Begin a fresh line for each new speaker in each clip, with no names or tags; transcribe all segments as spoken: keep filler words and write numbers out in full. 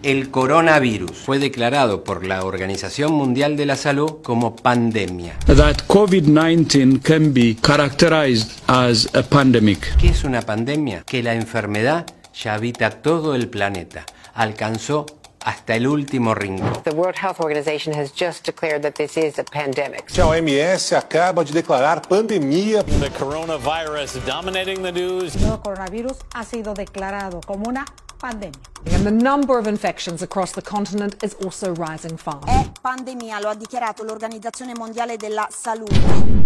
El coronavirus fue declarado por la Organización Mundial de la Salud como pandemia.
That COVID nineteen can be characterized as a pandemic.
¿Qué es una pandemia? Que la enfermedad ya habita todo el planeta, alcanzó hasta el último rincón.
The World Health Organization has just declared that this is a pandemic.
A O M S acaba de declarar pandemia.
The coronavirus dominating the news.
El nuevo coronavirus ha sido declarado como una pandemia.
And the number of infections across the continent is also rising fast.
È pandemia, lo ha dichiarato l'Organizzazione Mondiale della Salute.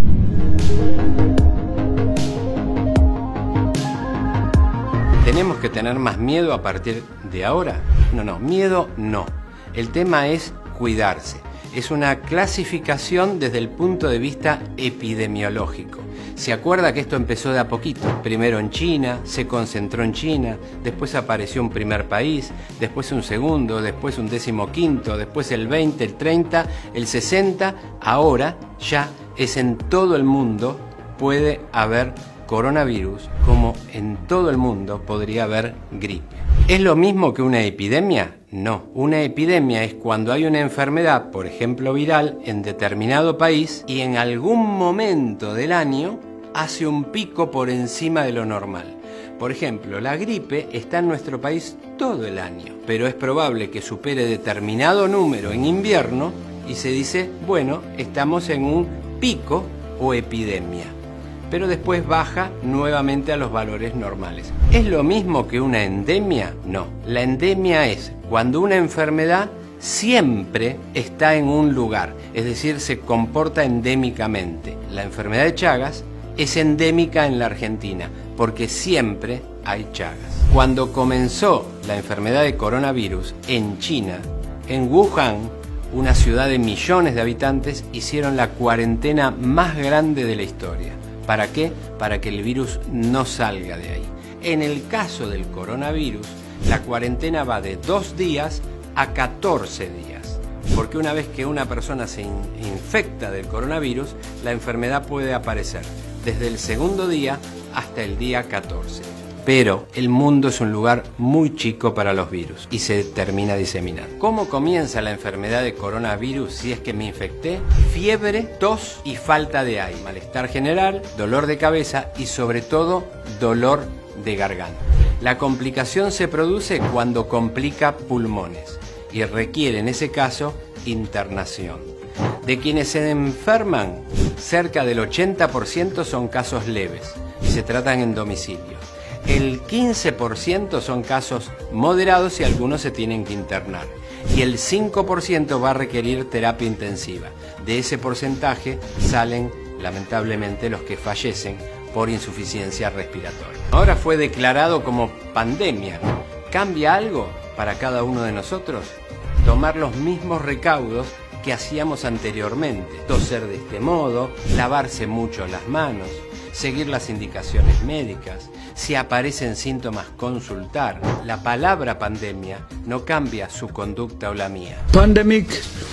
¿Tenemos que tener más miedo a partir de ahora? No, no, miedo no. El tema es cuidarse. Es una clasificación desde el punto de vista epidemiológico. Se acuerda que esto empezó de a poquito. Primero en China, se concentró en China, después apareció un primer país, después un segundo, después un décimo quinto, después el veinte, el treinta, el sesenta. Ahora ya es en todo el mundo, puede haber coronavirus, como en todo el mundo podría haber gripe. ¿Es lo mismo que una epidemia? No. Una epidemia es cuando hay una enfermedad, por ejemplo viral, en determinado país y en algún momento del año hace un pico por encima de lo normal. Por ejemplo, la gripe está en nuestro país todo el año, pero es probable que supere determinado número en invierno y se dice, bueno, estamos en un pico o epidemia, pero después baja nuevamente a los valores normales. ¿Es lo mismo que una endemia? No. La endemia es cuando una enfermedad siempre está en un lugar, es decir, se comporta endémicamente. La enfermedad de Chagas es endémica en la Argentina, porque siempre hay Chagas. Cuando comenzó la enfermedad de coronavirus en China, en Wuhan, una ciudad de millones de habitantes, hicieron la cuarentena más grande de la historia. ¿Para qué? Para que el virus no salga de ahí. En el caso del coronavirus, la cuarentena va de dos días a catorce días. Porque una vez que una persona se in- infecta del coronavirus, la enfermedad puede aparecer desde el segundo día hasta el día catorce. Pero el mundo es un lugar muy chico para los virus y se termina diseminando. ¿Cómo comienza la enfermedad de coronavirus si es que me infecté? Fiebre, tos y falta de aire, malestar general, dolor de cabeza y sobre todo dolor de garganta. La complicación se produce cuando complica pulmones y requiere en ese caso internación. De quienes se enferman, cerca del ochenta por ciento son casos leves y se tratan en domicilio. El quince por ciento son casos moderados y algunos se tienen que internar. Y el cinco por ciento va a requerir terapia intensiva. De ese porcentaje salen, lamentablemente, los que fallecen por insuficiencia respiratoria. Ahora fue declarado como pandemia. ¿Cambia algo para cada uno de nosotros? Tomar los mismos recaudos que hacíamos anteriormente. Toser de este modo, lavarse mucho las manos, seguir las indicaciones médicas. Si aparecen síntomas, consultar. La palabra pandemia no cambia su conducta o la mía.
Pandemic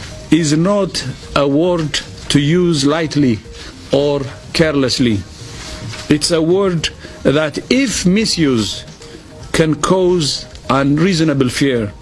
is not a word to use lightly or carelessly. It's a word that, if misused, can cause unreasonable fear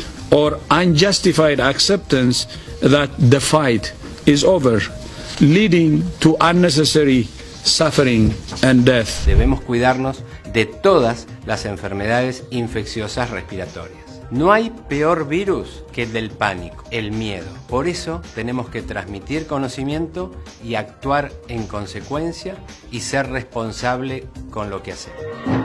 or unjustified acceptance that the fight is over, leading to unnecessary suffering and death.
Debemos cuidarnos de todas las enfermedades infecciosas respiratorias. No hay peor virus que el del pánico, el miedo. Por eso tenemos que transmitir conocimiento y actuar en consecuencia y ser responsable con lo que hacemos.